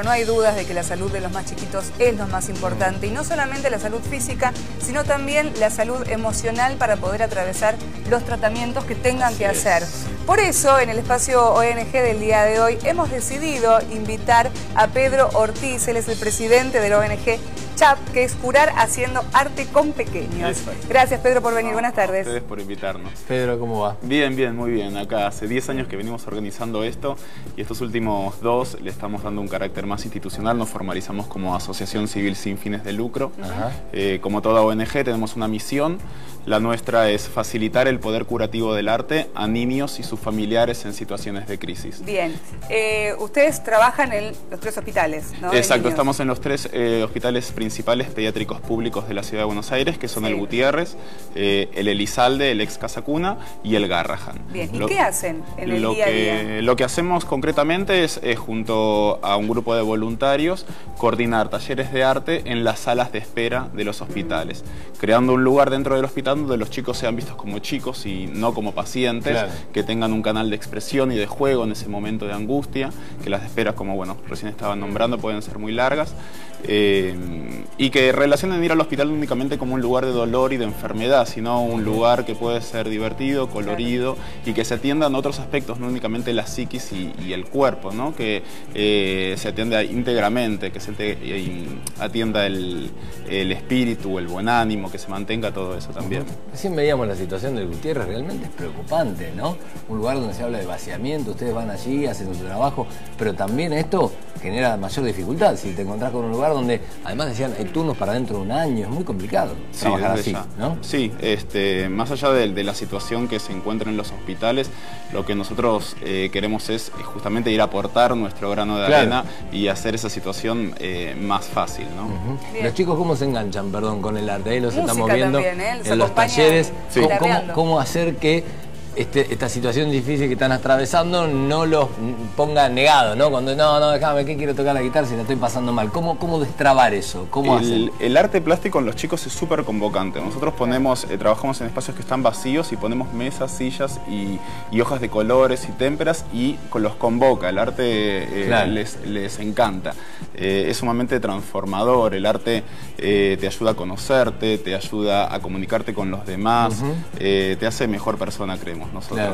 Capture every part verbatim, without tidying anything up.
bueno, no hay dudas de que la salud de los más chiquitos es lo más importante. Y no solamente la salud física, sino también la salud emocional para poder atravesar los tratamientos que tengan Así que es. hacer. Por eso, en el espacio O N G del día de hoy, hemos decidido invitar a Pedro Ortiz. Él es el presidente del O N G CHAP, que es Curar Haciendo Arte con Pequeños. Exacto. Gracias, Pedro, por venir. Buenas tardes. Ustedes por invitarnos. Pedro, ¿cómo va? Bien, bien, muy bien. Acá hace diez años que venimos organizando esto y estos últimos dos le estamos dando un carácter más institucional. Nos formalizamos como asociación civil sin fines de lucro. Ajá. Eh, como toda O N G tenemos una misión. La nuestra es facilitar el poder curativo del arte a niños y sus familiares en situaciones de crisis. Bien. Eh, ustedes trabajan en los tres hospitales, ¿no? Exacto, estamos en los tres eh, hospitales principales pediátricos públicos de la Ciudad de Buenos Aires, que son Sí. el Gutiérrez, eh, el Elizalde, el ex Casa Cuna y el Garrahan. Bien. ¿Y Lo, qué hacen en el lo día a que, día? Lo que hacemos concretamente es, eh, junto a un grupo de voluntarios, coordinar talleres de arte en las salas de espera de los hospitales, creando un lugar dentro del hospital donde los chicos sean vistos como chicos y no como pacientes, Claro. que tengan un canal de expresión y de juego en ese momento de angustia, que las esperas, como bueno, recién estaban nombrando, pueden ser muy largas, eh, y que relacionen ir al hospital únicamente como un lugar de dolor y de enfermedad, sino un lugar que puede ser divertido, colorido, y que se atiendan otros aspectos, no únicamente la psiquis y, y el cuerpo, ¿no? Que eh, se atienda íntegramente, que se te, eh, atienda el, el espíritu, el buen ánimo, que se mantenga todo eso también. Recién veíamos la situación del Gutiérrez, realmente es preocupante, ¿no? Un lugar donde se habla de vaciamiento, ustedes van allí, hacen su trabajo, pero también esto genera mayor dificultad. Si te encontrás con un lugar donde, además decían, hay turnos para dentro de un año, es muy complicado Sí, trabajar desde así, ya. ¿no? Sí, este, más allá de, de la situación que se encuentra en los hospitales, lo que nosotros eh, queremos es justamente ir a aportar nuestro grano de Claro. arena y hacer esa situación eh, más fácil, ¿no? Ujú. Los chicos, ¿cómo se enganchan, perdón, con el arte? Ahí los Música estamos viendo también, ¿eh? Los en los acompañan talleres. Sí. ¿Cómo, cómo, guitarreando. cómo hacer que este, esta situación difícil que están atravesando no los ponga negado, ¿no? Cuando, no, no, déjame, ¿qué quiero tocar la guitarra si la estoy pasando mal? ¿Cómo, cómo destrabar eso? ¿Cómo hacen? El, el arte plástico en los chicos es súper convocante. Nosotros ponemos, eh, trabajamos en espacios que están vacíos y ponemos mesas, sillas y, y hojas de colores y témperas y con- los convoca. El arte eh, Claro. les, les encanta. Eh, es sumamente transformador. El arte eh, te ayuda a conocerte, te ayuda a comunicarte con los demás, Ujú. eh, te hace mejor persona, creemos nosotros. Claro.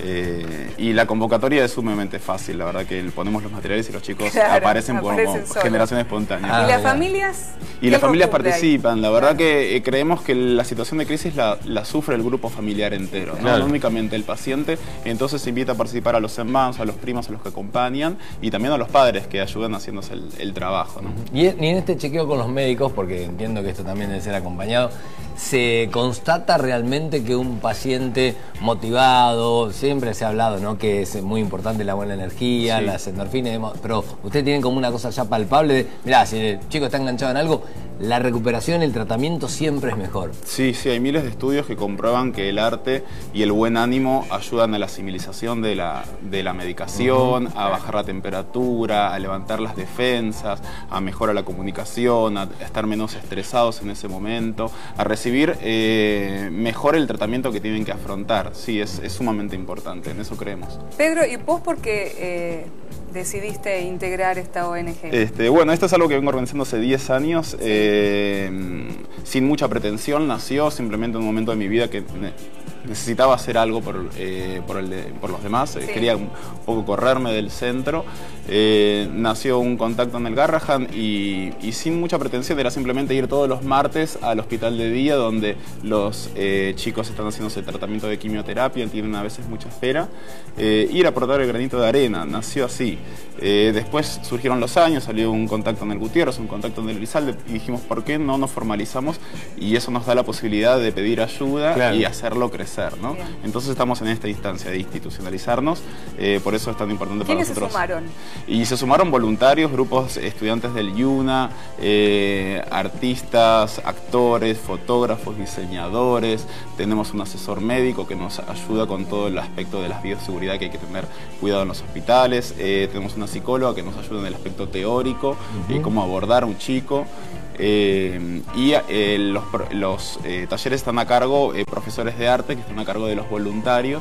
Eh, y la convocatoria es sumamente fácil. La verdad que ponemos los materiales y los chicos Claro, aparecen por aparecen como solos. generación espontánea. Ah, ¿Y las mira. familias? Y ¿Qué las familias rol cumple ahí? participan. La verdad Claro. que eh, creemos que la situación de crisis la, la sufre el grupo familiar entero, ¿no? Claro. No únicamente el paciente. Entonces se invita a participar a los hermanos, a los primos, a los que acompañan y también a los padres que ayudan haciéndose el, el trabajo, ¿no? Y en, y en este chequeo con los médicos, porque entiendo que esto también debe ser acompañado, ¿se constata realmente que un paciente motivado, siempre se ha hablado, ¿no?, que es muy importante la buena energía, Sí. las endorfinas, y demás, pero ustedes tienen como una cosa ya palpable de, mirá, si el chico está enganchado en algo, la recuperación, el tratamiento siempre es mejor? Sí, sí, hay miles de estudios que comprueban que el arte y el buen ánimo ayudan a la asimilización de la, de la medicación, a bajar la temperatura, a levantar las defensas, a mejorar la comunicación, a estar menos estresados en ese momento, a recibir eh, mejor el tratamiento que tienen que afrontar. Sí, es, es sumamente importante, en eso creemos. Pedro, ¿y vos por qué eh, decidiste integrar esta O N G? Este, bueno, esto es algo que vengo organizando hace diez años, eh, sin mucha pretensión, nació simplemente en un momento de mi vida que ne- necesitaba hacer algo por, eh, por, el de- por los demás, eh, Sí. quería un poco correrme del centro, eh, nació un contacto en el Garrahan y, y sin mucha pretensión era simplemente ir todos los martes al hospital de día donde los eh, chicos están haciéndose tratamiento de quimioterapia, tienen a veces mucha espera, eh, ir a aportar el granito de arena, nació así. Eh, después surgieron los años, salió un contacto en el Gutiérrez, un contacto en el Elizalde y dijimos, ¿por qué no nos formalizamos? Y eso nos da la posibilidad de pedir ayuda Claro. y hacerlo crecer, ¿no? Bien. Entonces estamos en esta instancia de institucionalizarnos, eh, por eso es tan importante para ¿Quiénes se nosotros. sumaron? Y se sumaron voluntarios, grupos estudiantes del YUNA, eh, artistas, actores, fotógrafos, diseñadores. Tenemos un asesor médico que nos ayuda con todo el aspecto de la bioseguridad que hay que tener cuidado en los hospitales. Eh, tenemos una psicóloga que nos ayuda en el aspecto teórico, uh-huh. eh, cómo abordar a un chico. Eh, y eh, los, los eh, talleres están a cargo, eh, profesores de arte que están a cargo de los voluntarios,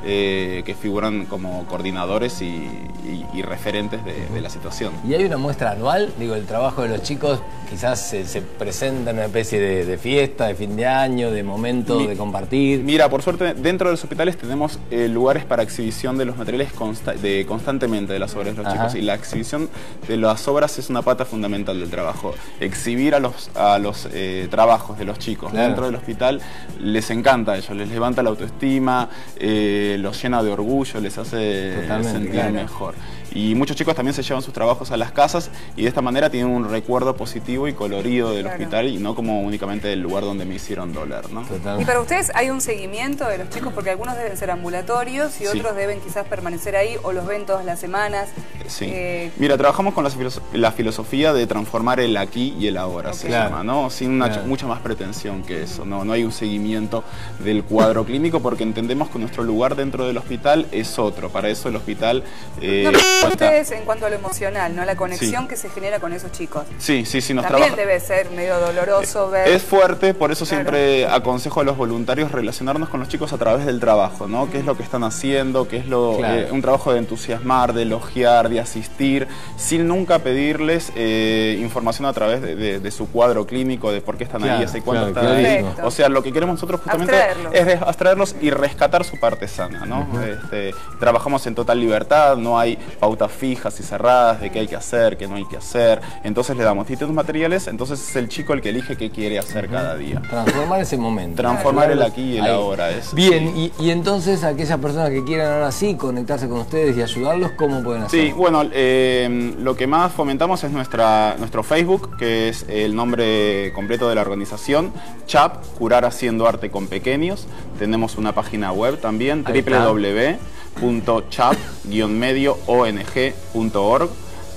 eh, que figuran como coordinadores y, y, y referentes de, de la situación. ¿Y hay una muestra anual? Digo, el trabajo de los chicos quizás se, se presenta en una especie de, de fiesta, de fin de año, de momento Mi, de compartir. Mira, por suerte, dentro de los hospitales tenemos eh, lugares para exhibición de los materiales consta de, constantemente de las obras de los Ajá. chicos, y la exhibición de las obras es una pata fundamental del trabajo. Exhibir a los, a los eh, trabajos de los chicos claro. dentro del hospital les encanta a ellos, les levanta la autoestima, eh, los llena de orgullo, les hace Totalmente, sentir claro. mejor. Y muchos chicos también se llevan sus trabajos a las casas y de esta manera tienen un recuerdo positivo y colorido del claro. hospital, y no como únicamente el lugar donde me hicieron doler, ¿no? Total. Y para ustedes hay un seguimiento de los chicos, porque algunos deben ser ambulatorios y sí. otros deben quizás permanecer ahí, o los ven todas las semanas. Sí. Eh... Mira, trabajamos con la, filoso la filosofía de transformar el aquí y el ahora, okay. se claro. llama, ¿no? Sin una, claro. mucha más pretensión que eso, ¿no? No hay un seguimiento del cuadro clínico, porque entendemos que nuestro lugar dentro del hospital es otro. Para eso el hospital... Eh, no, pero ustedes en cuanto a lo emocional, ¿no? La conexión sí. que se genera con esos chicos. Sí, sí, sí. Nos También trabaja... debe ser medio doloroso ver... Es fuerte, por eso claro. siempre aconsejo a los voluntarios relacionarnos con los chicos a través del trabajo, ¿no? Mm. ¿Qué es lo que están haciendo? ¿Qué es lo claro. eh, un trabajo de entusiasmar, de elogiar, de asistir, sin nunca pedirles eh, información a través de, de, de su cuadro clínico, de por qué están claro, ahí, hace cuánto claro, están ahí. Perfecto. O sea, lo que queremos nosotros justamente es abstraerlos y rescatar su parte sana, ¿no? Uh-huh. este, trabajamos en total libertad, no hay pautas fijas y cerradas de qué hay que hacer, qué no hay que hacer. Entonces le damos distintos materiales, entonces es el chico el que elige qué quiere hacer uh-huh. cada día. Transformar ese momento. Transformar claro. el aquí y el ahí. ahora. Es, Bien, sí. y, y entonces aquellas personas que quieran ahora sí conectarse con ustedes y ayudarlos, ¿cómo pueden hacer? Sí, bueno, eh, lo que más fomentamos es nuestra, nuestro Facebook, que es el nombre completo de la organización, CHAP, Curar Haciendo Arte con Pequeños. Tenemos una página web también, doble u doble u doble u punto chap guion medio o n g punto org.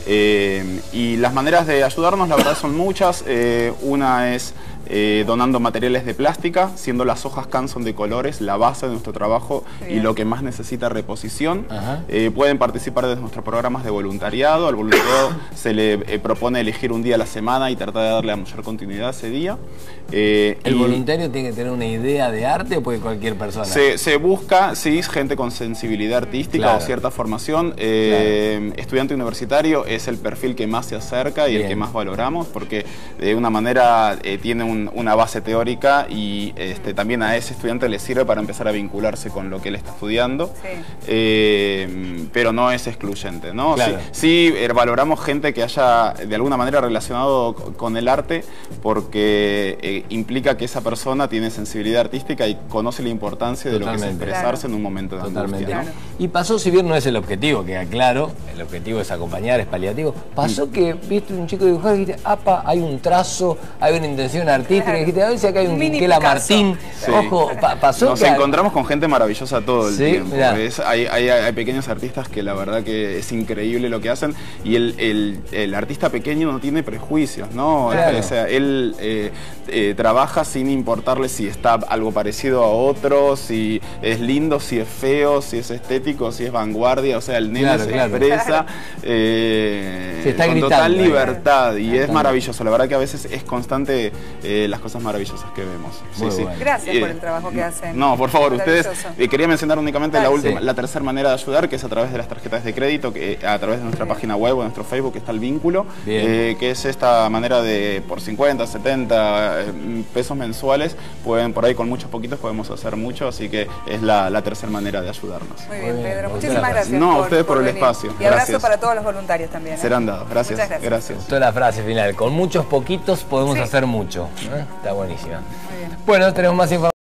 Eh, y las maneras de ayudarnos, la verdad, son muchas. Eh, una es eh, donando materiales de plástica, siendo las hojas Canson de colores la base de nuestro trabajo Bien. y lo que más necesita reposición. Eh, pueden participar de nuestros programas de voluntariado. Al voluntariado se le eh, propone elegir un día a la semana y tratar de darle a mayor continuidad a ese día. Eh, ¿El y voluntario tiene que tener una idea de arte o puede cualquier persona? Se, se busca, sí, gente con sensibilidad artística claro. o cierta formación. Eh, claro. Estudiante universitario es el perfil que más se acerca y Bien. el que más valoramos, porque de una manera eh, tiene un, una base teórica y este, también a ese estudiante le sirve para empezar a vincularse con lo que él está estudiando, sí. eh, pero no es excluyente, ¿no? Claro. Sí, sí eh, valoramos gente que haya de alguna manera relacionado con el arte, porque eh, implica que esa persona tiene sensibilidad artística y conoce la importancia de Totalmente. lo que es expresarse claro. en un momento de Totalmente. angustia, ¿no? Claro. Y pasó, si bien no es el objetivo, queda claro, el objetivo es acompañar, es paliativo, pasó mm. que viste un chico dibujar y dijiste, apa, hay un trazo, hay una intención artística, claro. y dijiste, a ver si acá hay un Quinquela Martín, sí. ojo, pa pasó Nos que... encontramos con gente maravillosa todo el ¿Sí? tiempo, es, hay, hay, hay pequeños artistas que la verdad que es increíble lo que hacen, y el, el, el artista pequeño no tiene prejuicios, ¿no? Claro. O sea, él eh, eh, trabaja sin importarle si está algo parecido a otro, si es lindo, si es feo, si es estético, si es vanguardia, o sea, el nene claro, se claro. expresa eh, se está con gritando, total libertad eh. y es maravilloso, la verdad que a veces es constante eh, las cosas maravillosas que vemos. Sí, sí. Bueno. Gracias eh, por el trabajo que hacen. No, por favor, ustedes, eh, quería mencionar únicamente la, última, sí. la tercera manera de ayudar, que es a través de las tarjetas de crédito, que a través de nuestra Bien. página web o nuestro Facebook está el vínculo, eh, que es esta manera de por cincuenta, setenta pesos mensuales, pueden por ahí con muchos poquitos podemos hacer mucho, así que es la, la tercera manera de ayudarnos. Muy bien, Pedro, muchísimas gracias. No, por, a ustedes por, por el venir. espacio. Y abrazo gracias. para todos los voluntarios también. ¿eh? Serán dados, gracias. Muchas gracias. gracias. Esto es la frase final, con muchos poquitos podemos sí. hacer mucho. ¿Eh? Está buenísima. Muy bien. Bueno, tenemos más información.